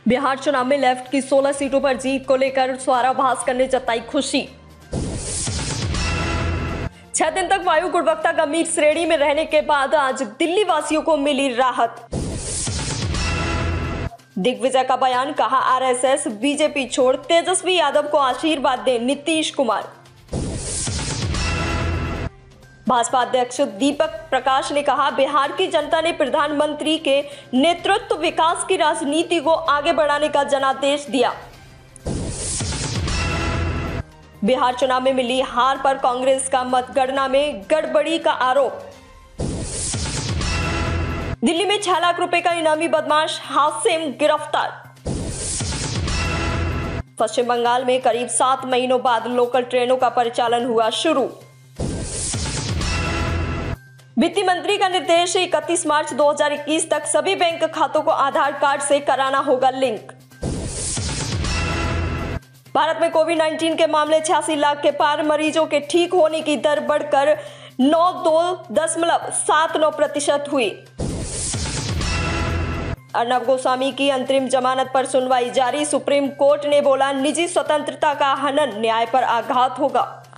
बिहार चुनाव में लेफ्ट की 16 सीटों पर जीत को लेकर स्वरा भास्कर ने जताई खुशी। 6 दिन तक वायु गुणवत्ता गंभीर श्रेणी में रहने के बाद आज दिल्ली वासियों को मिली राहत। दिग्विजय का बयान, कहा आरएसएस बीजेपी छोड़ तेजस्वी यादव को आशीर्वाद दें नीतीश कुमार। भाजपा अध्यक्ष दीपक प्रकाश ने कहा, बिहार की जनता ने प्रधानमंत्री के नेतृत्व विकास की राजनीति को आगे बढ़ाने का जनादेश दिया। बिहार चुनाव में मिली हार पर कांग्रेस का मतगणना में गड़बड़ी का आरोप। दिल्ली में 6 लाख रुपए का इनामी बदमाश हासिम गिरफ्तार। पश्चिम बंगाल में करीब 7 महीनों बाद लोकल ट्रेनों का परिचालन हुआ शुरू। वित्त मंत्री का निर्देश, 31 मार्च 2021 तक सभी बैंक खातों को आधार कार्ड से कराना होगा लिंक। भारत में कोविड-19 के मामले 86 लाख के पार, मरीजों के ठीक होने की दर बढ़कर 92.79% हुई। अर्नब गोस्वामी की अंतरिम जमानत पर सुनवाई जारी, सुप्रीम कोर्ट ने बोला निजी स्वतंत्रता का हनन न्याय पर आघात होगा।